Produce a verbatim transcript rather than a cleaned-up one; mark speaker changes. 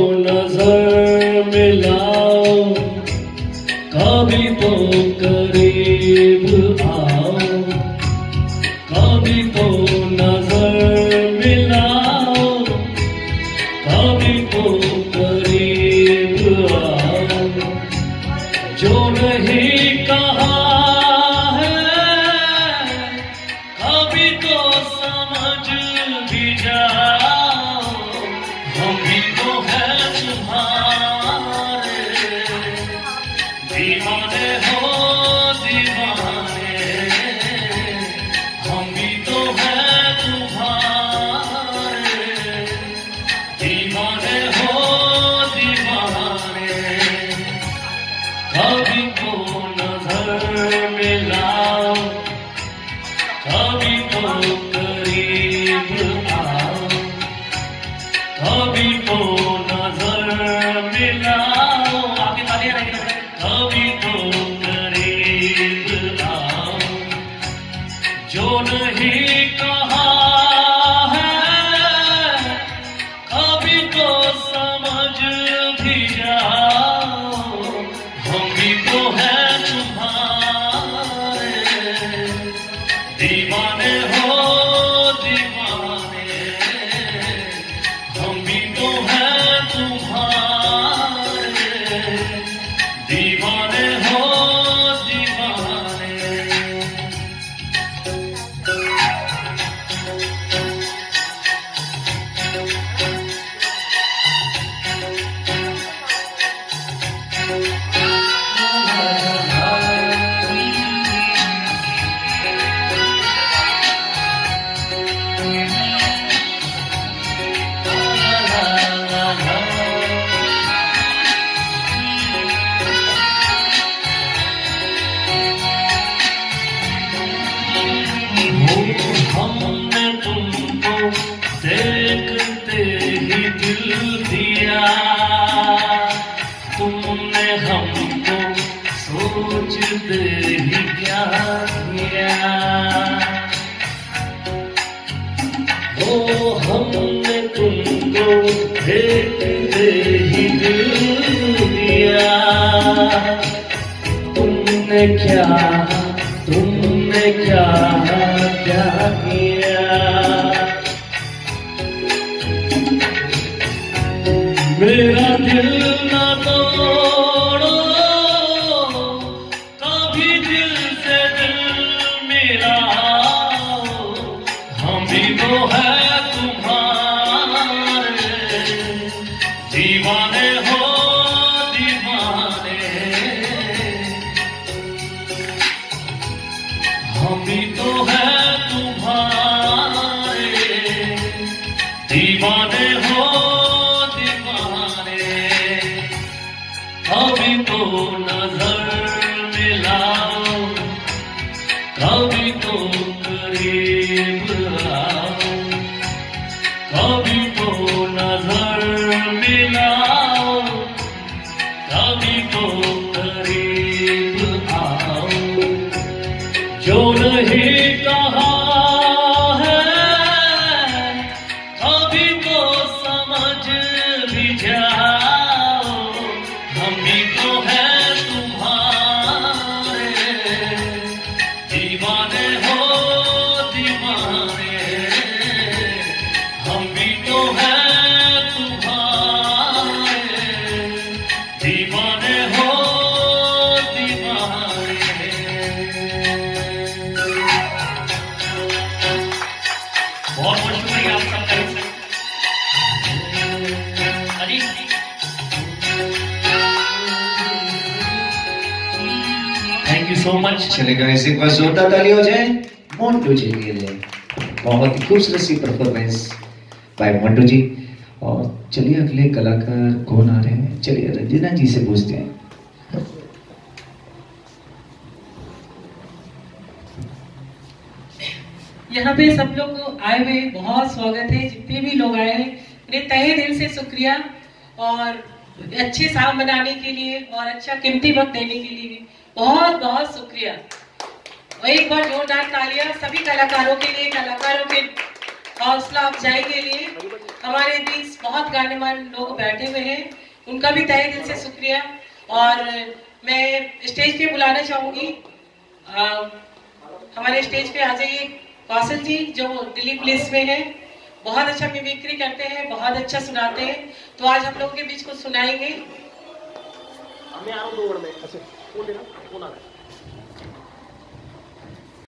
Speaker 1: नजर मिलाओ, कभी तो करीब आओ, कभी तो नजर मिलाओ, कभी तो करीब आओ। जो नहीं कहा है कभी तो समझ भी जाओ, हम भी तो है तुम्हारे दीवाने हो दीवाने, हम भी तो है तुम्हारे दीवाने हो दीवाने। कभी तो नजर मिलाओ, कभी तो करीब आओ, कभी तो नजर मिलाओ, आगे तालियां रहेंगे, कभी तो करीब आओ। जो नहीं कहा है कभी तो समझ भी जाओ, हम भी तो है तुम्हारे दीवाने हो दीवाने, हम भी तो है तुम्हारे दीवाने हो दीवाने। हमने तुमको देखते ही दिल दिया, तुमने हमको सोचते ही क्या किया। ओ हमने तुमको देखते ही दिल दिया, तुमने क्या तुमने क्या क्या किया। मेरा दिल ना तोड़ो, कभी दिल से दिल मिलाओ, हम भी तो है तुम्हारे दीवाने हो दीवाने, हम भी तो है तुम्हारे दीवाने हो दीवाने। कभी तो नजर मिलाओ, कभी तो करीब आओ, कभी तो नजर मिलाओ, कभी तो करीब आओ। जो नहीं कहा है कभी तो समझ भी जाओ, हम भी तो है तुम्हारे दीवाने हो दीवाने, हम भी तो है तुम्हारे दीवाने हो दीवाने। बहुत बहुत शुक्रिया आप सबका। Thank you so much.
Speaker 2: चलेगा, इसी बार जोरदार ताली हो जाए मोंटू जी के लिए। बहुत ही खूबसूरत सी परफॉर्मेंस बाय मोंटू जी। और चलिए अगले कलाकार कौन आ रहे हैं, चलिए रंजना जी से पूछते हैं।
Speaker 3: यहाँ पे सब लोग आए हुए बहुत स्वागत है, जितने भी लोग आए हैं उन्हें तहे दिल से शुक्रिया, और अच्छे शाम बनाने के लिए और अच्छा कीमती वक्त देने के लिए भी बहुत बहुत शुक्रिया। और एक बार जोरदार तालियां सभी कलाकारों के लिए, कलाकारों के हौसला अफजाई के लिए। हमारे बीच बहुत गण्यमान्य लोग बैठे हुए हैं, उनका भी तहे दिल से शुक्रिया। और मैं स्टेज पे बुलाना चाहूंगी, हमारे स्टेज पे आ जाइए कौशल जी, जो दिल्ली पुलिस में है, बहुत अच्छा मिमिक्री करते हैं, बहुत अच्छा सुनाते हैं, तो आज हम लोगों के बीच कुछ सुनाएंगे।
Speaker 4: मैं आ रहा हूँ दो वर्ड में। अच्छा, कौन देना? कौन आ रहा है?